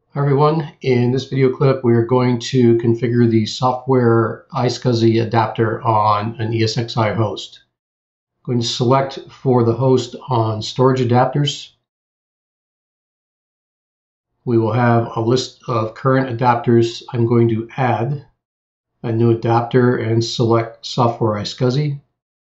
Hi everyone, in this video clip we are going to configure the software iSCSI adapter on an ESXi host. I'm going to select for the host on storage adapters. We will have a list of current adapters. I'm going to add a new adapter and select software iSCSI.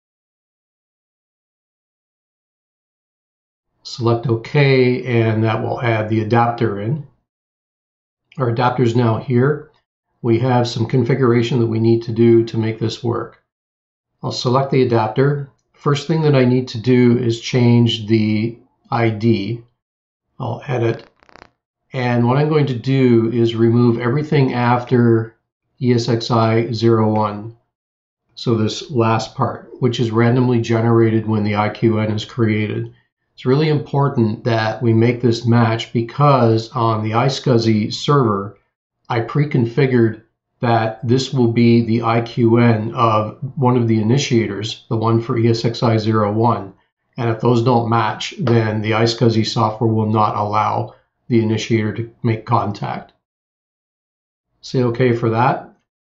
Select OK, and that will add the adapter in. Our adapter is now here. We have some configuration that we need to do to make this work. I'll select the adapter. First thing that I need to do is change the ID. I'll edit. And what I'm going to do is remove everything after ESXi 01. So this last part, which is randomly generated when the IQN is created. It's really important that we make this match because on the iSCSI server, I pre-configured that this will be the IQN of one of the initiators, the one for ESXi 01. And if those don't match, then the iSCSI software will not allow the initiator to make contact. Say OK for that.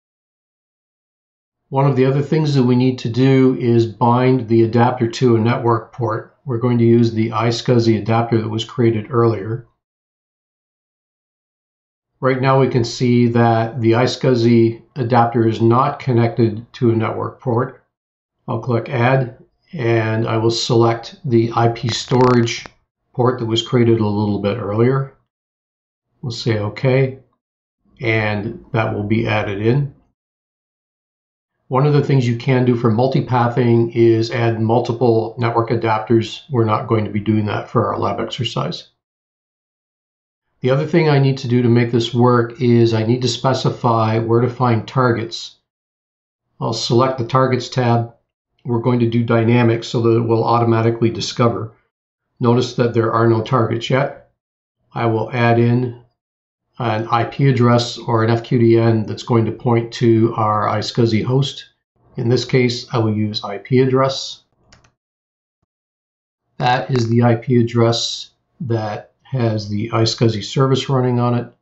One of the other things that we need to do is bind the adapter to a network port. We're going to use the iSCSI adapter that was created earlier. Right now we can see that the iSCSI adapter is not connected to a network port. I'll click Add, and I will select the IP storage port that was created a little bit earlier. We'll say OK, and that will be added in. One of the things you can do for multipathing is add multiple network adapters. We're not going to be doing that for our lab exercise. The other thing I need to do to make this work is I need to specify where to find targets. I'll select the Targets tab. We're going to do dynamic so that it will automatically discover. Notice that there are no targets yet. I will add in an IP address or an FQDN that's going to point to our iSCSI host. In this case, I will use IP address. That is the IP address that has the iSCSI service running on it.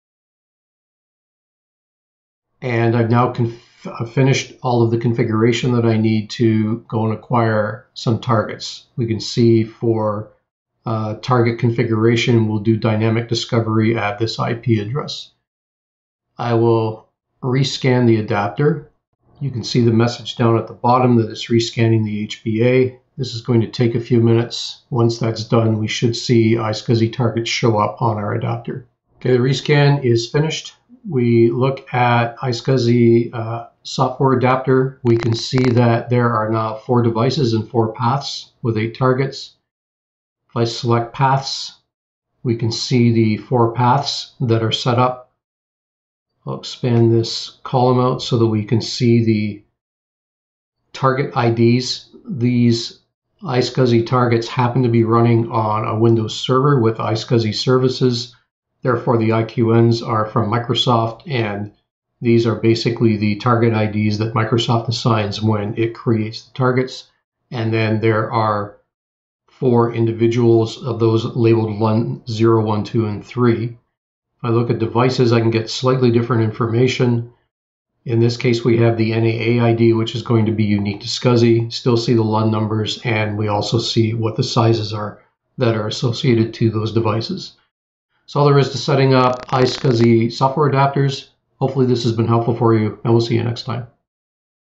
And I've now finished all of the configuration that I need to go and acquire some targets. We can see for target configuration, we'll do dynamic discovery at this IP address. I will rescan the adapter. You can see the message down at the bottom that it's rescanning the HBA. This is going to take a few minutes. Once that's done, we should see iSCSI targets show up on our adapter. Okay, the rescan is finished. We look at iSCSI software adapter. We can see that there are now 4 devices and 4 paths with 8 targets. If I select paths, we can see the 4 paths that are set up. I'll expand this column out so that we can see the target IDs. These iSCSI targets happen to be running on a Windows server with iSCSI services. Therefore, the IQNs are from Microsoft, and these are basically the target IDs that Microsoft assigns when it creates the targets. And then there are 4 individuals of those labeled 1, 0, 1, 2, and 3. If I look at devices, I can get slightly different information. In this case, we have the NAA ID, which is going to be unique to SCSI. Still see the LUN numbers, and we also see what the sizes are that are associated to those devices. So all there is to setting up iSCSI software adapters. Hopefully this has been helpful for you, and we'll see you next time.